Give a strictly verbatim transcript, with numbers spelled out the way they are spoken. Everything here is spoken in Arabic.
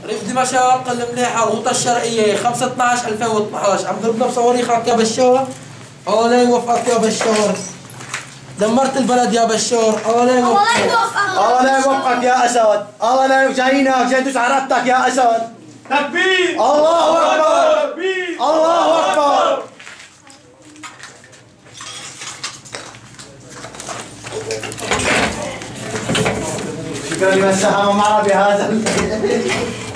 ريف دمشق المليحة الغوطة الشرقية خمسة اثنعش ألفين واثنعش عم ضربنا بصواريخك يا بشار. الله يوفقك يا بشار. دمرت البلد يا بشار. الله يوفقك. الله لا يوفقك يا اسد. الله لا جايينك جاي ندوس على رقبتك يا اسد. تكبير. الله اكبر. تكبير. الله اكبر. شكرا لمن ساهم معنا بهذا